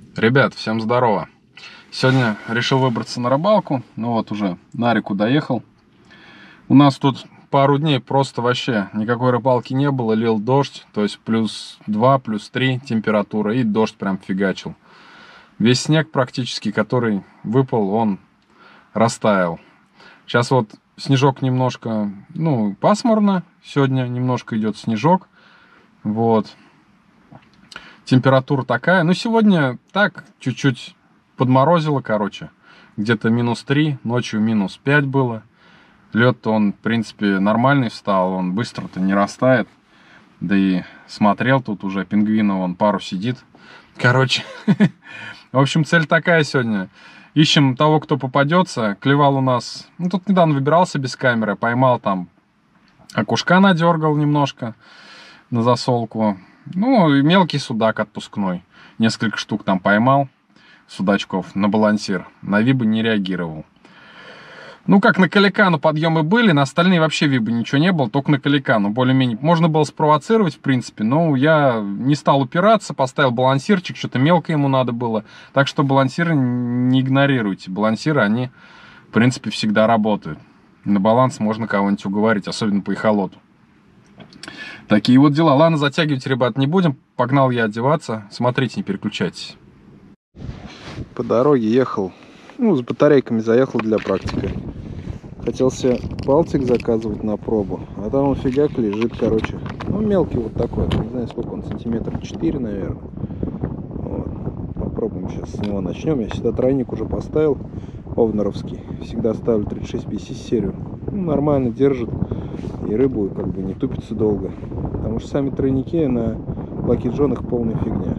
Ребят, всем здорово! Сегодня решил выбраться на рыбалку. Ну вот уже на реку доехал. У нас тут пару дней просто вообще никакой рыбалки не было. Лил дождь, то есть +2, +3 температура. И дождь прям фигачил. Весь снег практически, который выпал, он растаял. Сейчас вот снежок немножко, ну, пасмурно. Сегодня немножко идет снежок. Вот. Температура такая. Ну, сегодня так, чуть-чуть подморозило, короче. Где-то -3, ночью -5 было. Лед-то он, в принципе, нормальный встал, он быстро-то не растает. Да и смотрел, тут уже пингвина, вон пару сидит. Короче, в общем, цель такая сегодня. Ищем того, кто попадется. Клевал у нас, ну, тут недавно выбирался без камеры, поймал там, окушка надергал немножко на засолку. Ну, и мелкий судак отпускной. Несколько штук там поймал, судачков, на балансир. На вибы не реагировал. Ну, как на каликану подъемы были, на остальные вообще вибы ничего не было, только на каликану. Более-менее можно было спровоцировать, в принципе, но я не стал упираться, поставил балансирчик, что-то мелко ему надо было. Так что балансиры не игнорируйте. Балансиры, они, в принципе, всегда работают. На баланс можно кого-нибудь уговорить, особенно по эхолоту. Такие вот дела. Ладно, затягивать, ребят, не будем. Погнал я одеваться. Смотрите, не переключайтесь. По дороге ехал, ну, с батарейками заехал для практики. Хотел себе Балтик заказывать на пробу, а там он фигак лежит, короче. Ну, мелкий вот такой, не знаю, сколько он, сантиметра 4, наверное. Вот. Попробуем сейчас с него начнем. Я сюда тройник уже поставил, овнеровский. Всегда ставлю 36-50 серию. Ну, нормально держит. И рыбу как бы не тупится долго. Потому что сами тройники на Lucky John их полная фигня.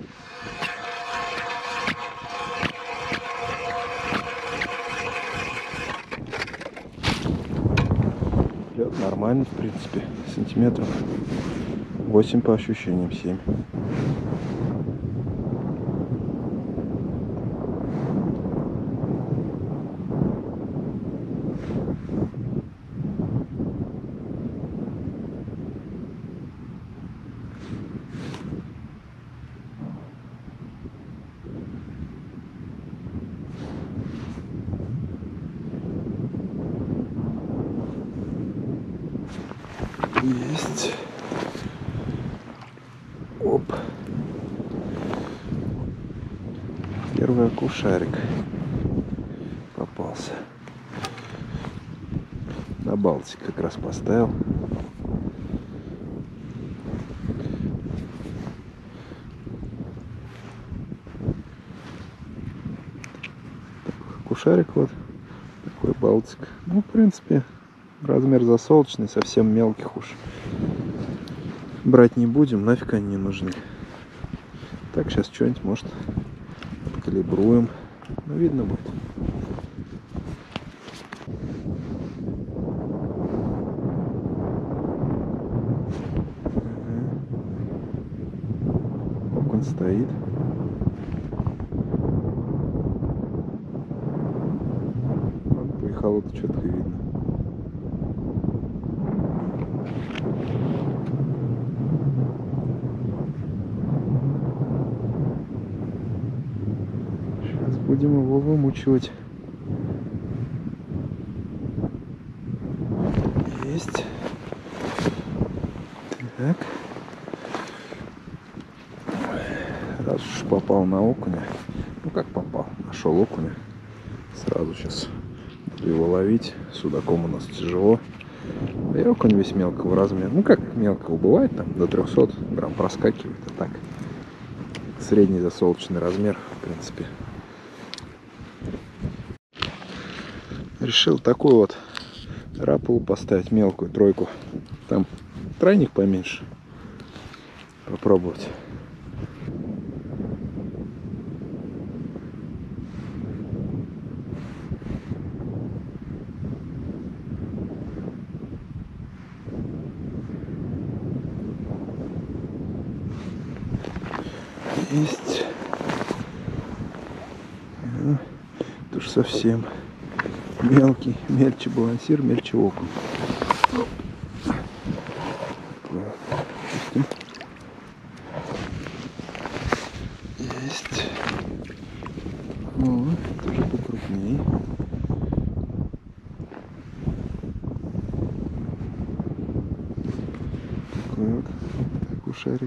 Лед нормальный, в принципе. Сантиметров 8 по ощущениям, 7. Есть. Оп. Первый окушарик попался. На Балтик как раз поставил. Окушарик вот. Такой Балтик. Ну, в принципе, размер засолочный, совсем мелких уж брать не будем, нафиг они не нужны. Так, сейчас что-нибудь, может, калибруем. Ну, видно будет. Окунь стоит. По эхолоту четко видно. Будем его вымучивать. Есть. Так. Раз уж попал на окуня. Ну как попал? Нашел окуня. Сразу сейчас буду его ловить. Судаком у нас тяжело. Да и окунь весь мелкого размера. Ну как мелкого бывает, там до 300 грамм проскакивает. А так средний засолочный размер, в принципе. Решил такую вот рапулу поставить, мелкую тройку. Там тройник поменьше. Попробовать. Есть. Это уж совсем мелкий, мельче балансир, мельче окунь. Есть. О, тоже покрупнее. Такой вот кушарик.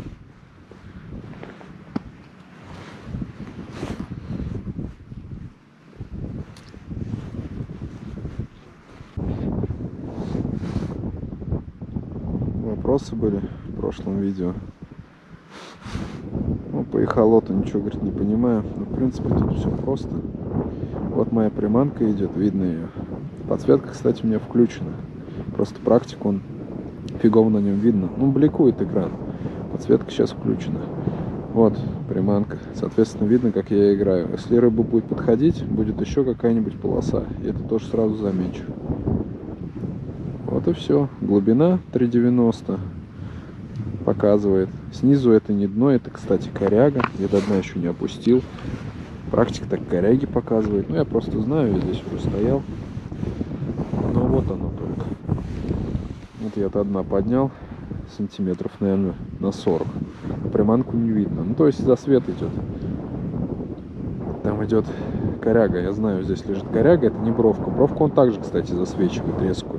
Вопросы были в прошлом видео. Ну, по эхолоту ничего, говорит, не понимаю. Но, в принципе, тут все просто. Вот моя приманка идет, видно ее. Подсветка, кстати, у меня включена. Просто практику он фигово на нем видно. Ну, бликует экран. Подсветка сейчас включена. Вот приманка. Соответственно, видно, как я играю. Если рыба будет подходить, будет еще какая-нибудь полоса. И это тоже сразу замечу. Вот и все. Глубина 3,90 показывает. Снизу это не дно, это, кстати, коряга. Я до дна еще не опустил. Практика так коряги показывает. Ну, я просто знаю, я здесь уже стоял. Но вот оно только. Вот я до дна поднял сантиметров, наверное, на 40. Приманку не видно. Ну, то есть засвет идет. Там идет коряга. Я знаю, здесь лежит коряга. Это не бровка. Бровку он также, кстати, засвечивает резкую.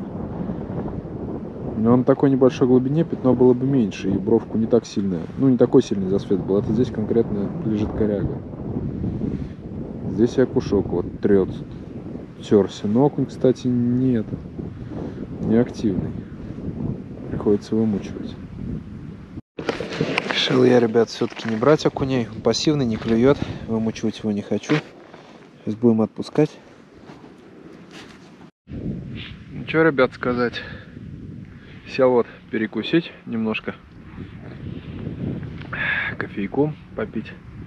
Но на такой небольшой глубине пятно было бы меньше. И бровку не так сильно. Ну, не такой сильный засвет был. Это здесь конкретно лежит коряга. Здесь и окушок вот трет. Терся. Но окунь, кстати, не активный. Приходится вымучивать. Решил я, ребят, все-таки не брать окуней. Он пассивный, не клюет. Вымучивать его не хочу. Сейчас будем отпускать. Ну что, ребят, сказать. Сел вот перекусить немножко. Кофейку попить.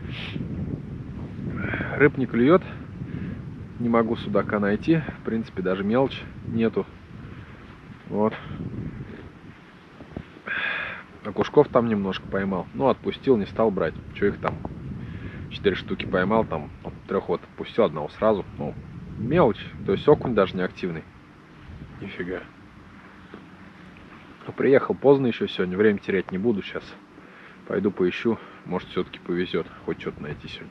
Рыб не клюет. Не могу судака найти. В принципе, даже мелочь нету. Вот. Окушков там немножко поймал. Ну, отпустил, не стал брать. Че их там? 4 штуки поймал, там от 3 вот отпустил, одного сразу. Ну, мелочь. То есть окунь даже не активный. Нифига. Приехал поздно еще сегодня. Время терять не буду сейчас. Пойду поищу. Может, все-таки повезет. Хоть что-то найти сегодня.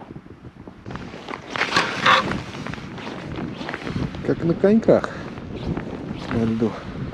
Как на коньках на льду.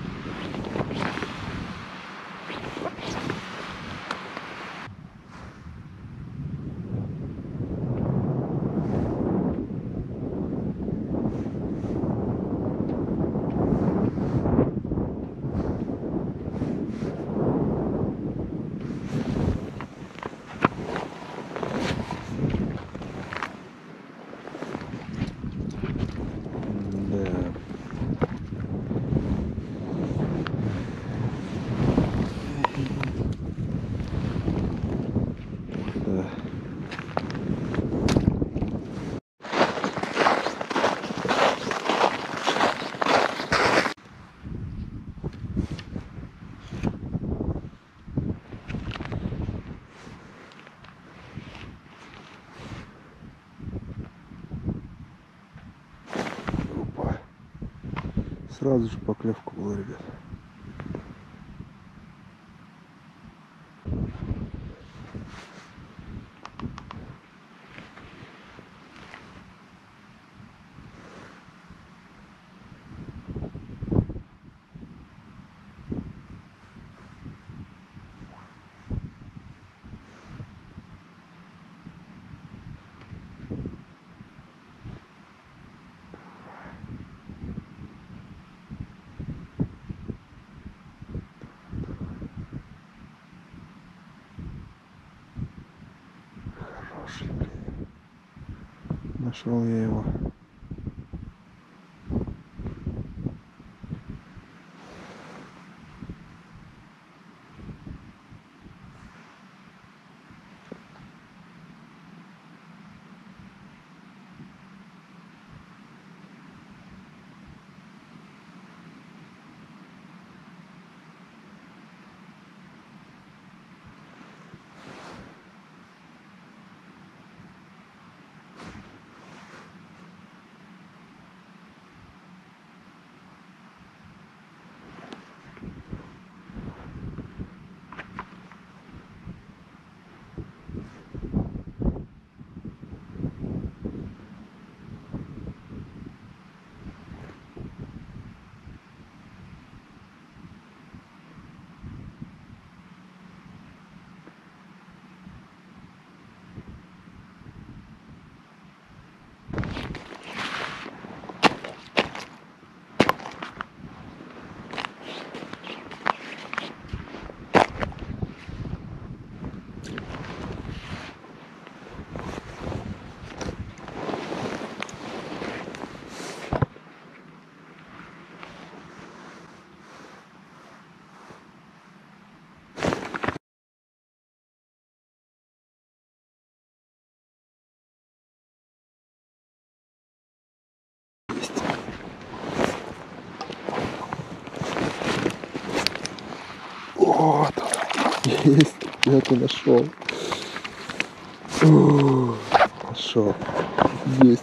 Сразу же поклевка была, ребят. Хороший, блин. Нашел я его. Есть, я ты нашел. Нашел. Есть.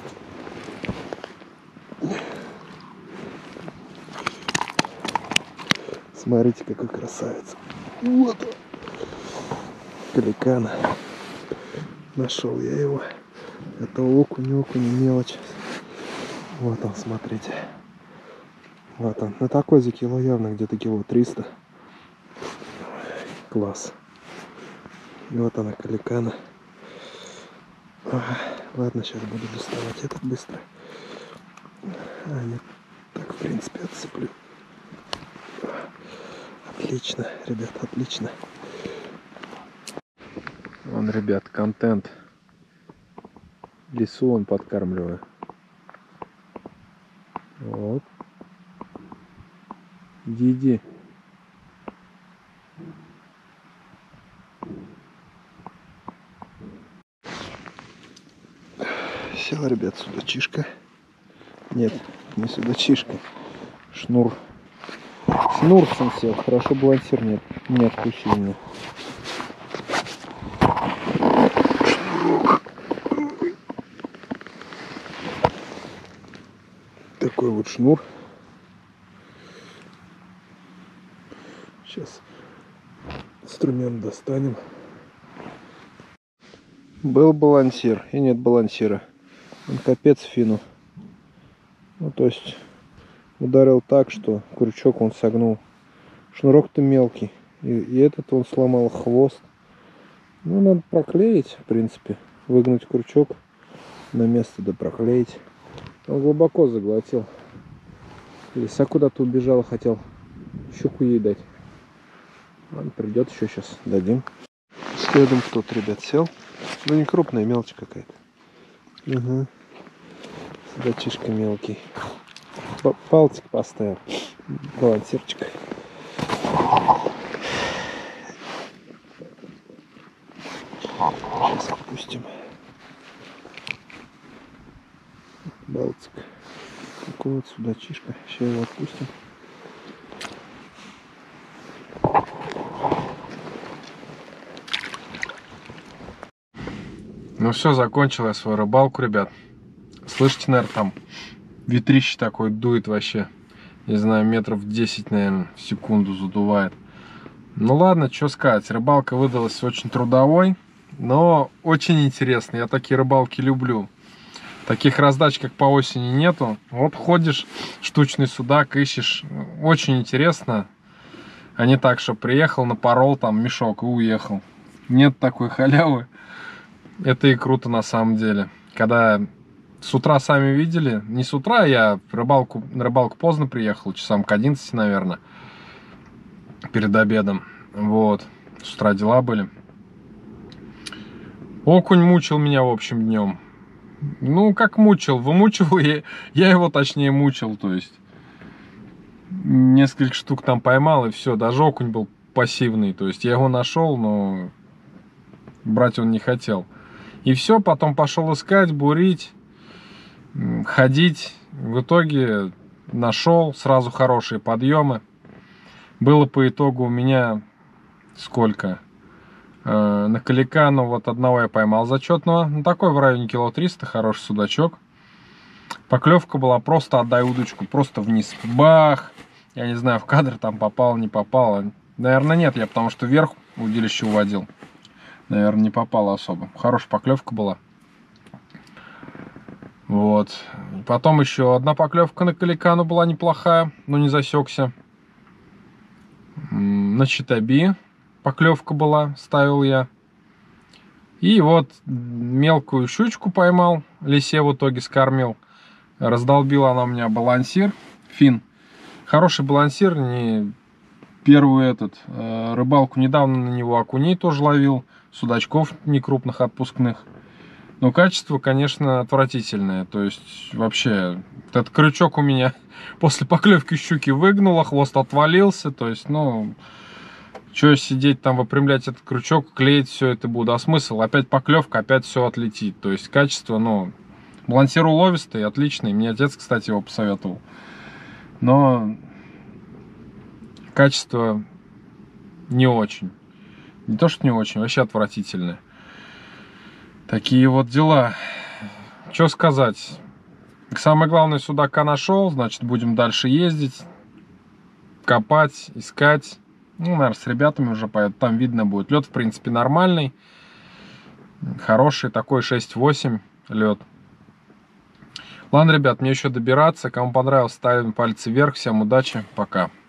Смотрите, какой красавец. Вот он. Пеликана. Нашел я его. Это окунь, мелочь. Вот он, смотрите. Вот он. На такой за кило явно где-то кило 300. Класс. И вот она, пеликана. Ладно, сейчас буду доставать этот быстро. Нет, так, в принципе, отцеплю. Отлично, ребят, отлично. Вон, ребят, контент. Лису он подкармливаю. Вот. Иди. Сел, ребят, судачишка. Нет, не судачишка. Шнур. Шнурцем сел. Хорошо, балансир не отпущил меня. Шнурок. Такой вот шнур. Сейчас инструмент достанем. Был балансир и нет балансира. Он капец фину. Ну, то есть ударил так, что крючок он согнул. Шнурок-то мелкий. И этот он сломал хвост. Ну, надо проклеить, в принципе. Выгнуть крючок на место, да проклеить. Он глубоко заглотил. Лиса куда-то убежала, хотел щуку ей дать. Ладно, придет еще, сейчас дадим. Следом кто-то, ребят, сел. Ну, не крупная, мелочь какая-то. Угу. Судачишка мелкий. Палтик поставил. Балансирчик. Сейчас отпустим. Балтик. Такой вот судачишка. Сейчас его отпустим. Ну все, закончил я свою рыбалку, ребят. Слышите, наверное, там ветрище такое дует вообще. Не знаю, метров 10, наверное, в секунду задувает. Ну ладно, что сказать. Рыбалка выдалась очень трудовой, но очень интересно. Я такие рыбалки люблю. Таких раздач, как по осени, нету. Вот ходишь, штучный судак ищешь. Очень интересно. А не так, что приехал, напорол там мешок и уехал. Нет такой халявы. Это и круто на самом деле. Когда с утра сами видели, не с утра, я на рыбалку поздно приехал, часам к 11, наверное, перед обедом. Вот, с утра дела были. Окунь мучил меня, в общем, днем. Ну, как мучил, вымучил, я его, точнее, мучил, то есть несколько штук там поймал, и все, даже окунь был пассивный, то есть я его нашел, но брать он не хотел. И все, потом пошел искать, бурить, ходить. В итоге нашел сразу хорошие подъемы. Было по итогу у меня сколько? На Каликану вот одного я поймал зачетного. Ну, такой в районе кило 300, хороший судачок. Поклевка была просто отдай удочку, просто вниз. Бах! Я не знаю, в кадр там попало, не попало. Наверное, нет, я потому что вверх удилище уводил. Наверное, не попало особо. Хорошая поклевка была. Вот. Потом еще одна поклевка на Каликану была неплохая, но не засекся. На Читаби поклевка была, ставил я. И вот мелкую щучку поймал, лисе в итоге скормил. Раздолбила она у меня балансир, фин. Хороший балансир, не первую рыбалку недавно на него окуней тоже ловил. Судачков некрупных отпускных. Но качество, конечно, отвратительное. То есть, вообще, этот крючок у меня после поклевки щуки выгнуло, хвост отвалился. То есть, ну, что сидеть там, выпрямлять этот крючок, клеить все это буду. А смысл? Опять поклевка, опять все отлетит. То есть, качество, ну, балансир уловистый, отличный. Мне отец, кстати, его посоветовал. Но качество не очень. Не то, что не очень, вообще отвратительные. Такие вот дела. Что сказать? Самое главное, судака нашел, значит, будем дальше ездить, копать, искать. Ну, наверное, с ребятами уже поеду, там видно будет. Лед, в принципе, нормальный, хороший, такой 6-8 лед. Ладно, ребят, мне еще добираться. Кому понравилось, ставим пальцы вверх. Всем удачи, пока.